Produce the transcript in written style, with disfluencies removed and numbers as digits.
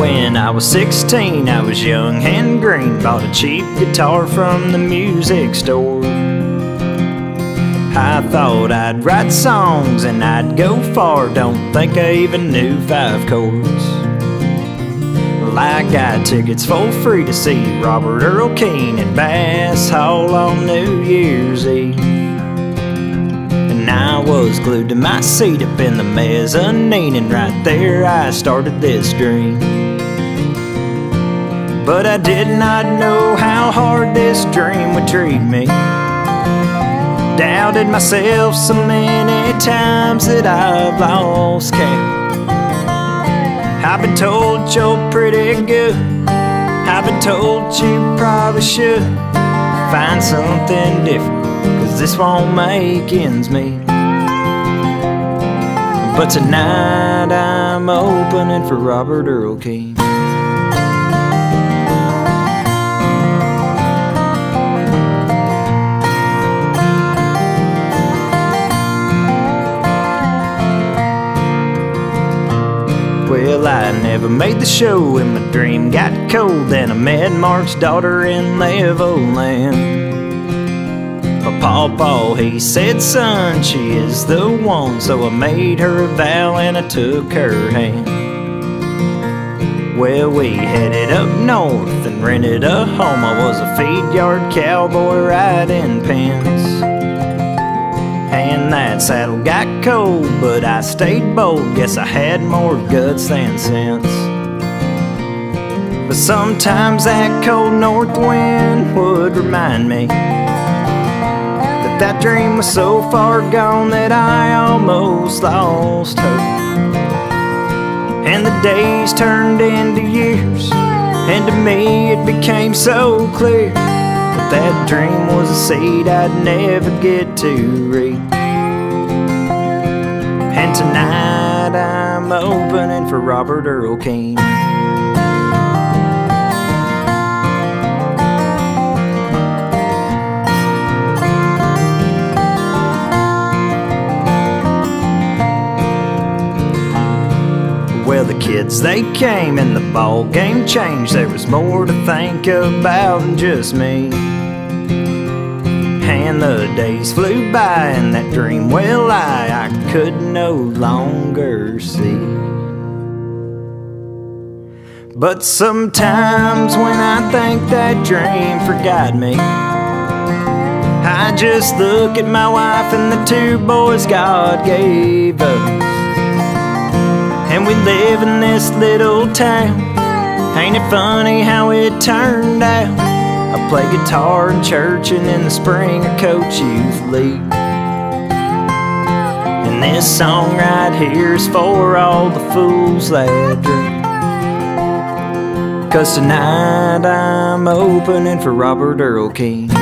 When I was 16, I was young and green, bought a cheap guitar from the music store. I thought I'd write songs and I'd go far, don't think I even knew 5 chords. Well, I got tickets for free to see Robert Earl Keen at Bass Hall on New Year's Eve. And I was glued to my seat up in the mezzanine, and right there I started this dream. But I did not know how hard this dream would treat me. Doubted myself so many times that I've lost count. I've been told you're pretty good, I've been told you probably should find something different, 'cause this won't make ends meet. But tonight I'm opening for Robert Earl Keen. Well, I never made the show and my dream got cold. Then I met Mark's daughter in Levelland. My pawpaw, he said, son, she is the one. So I made her a vow and I took her hand. Well, we headed up north and rented a home. I was a feed yard cowboy riding pins. And that saddle got cold, but I stayed bold. Guess I had more guts than sense. But sometimes that cold north wind would remind me that that dream was so far gone that I almost lost hope. And the days turned into years, and to me it became so clear that that dream was a seed I'd never get to reap. And tonight I'm opening for Robert Earl Keen. Well, the kids, they came and the ball game changed. There was more to think about than just me. And the days flew by and that dream, well, I could no longer see. But sometimes when I think that dream forgot me, I just look at my wife and the 2 boys God gave us. And we live in this little town. Ain't it funny how it turned out? I play guitar in church and in the spring I coach youth league. And this song right here is for all the fools that dream. 'Cause tonight I'm opening for Robert Earl Keen.